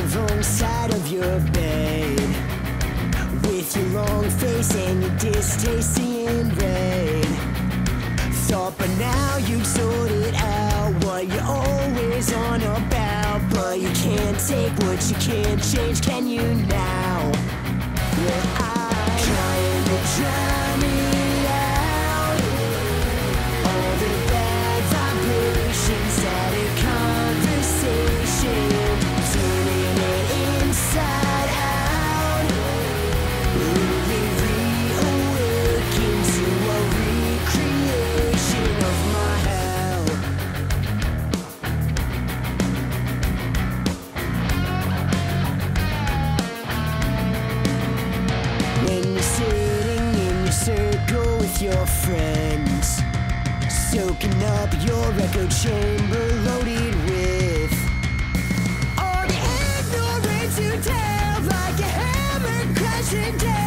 wrong side of your bed, with your long face and your distaste in red. Thought by now you'd sort it out, what you're always on about. But you can't take what you can't change, can you now? Well, I'm trying to drown it out, all the bad vibrations at a conversation, turning it inside out, really re-awaken to a recreation of my hell. When you're sitting in your circle with your friends, soaking up your echo chamber loaded with all the ignorance you tell, like a hammer crashing down.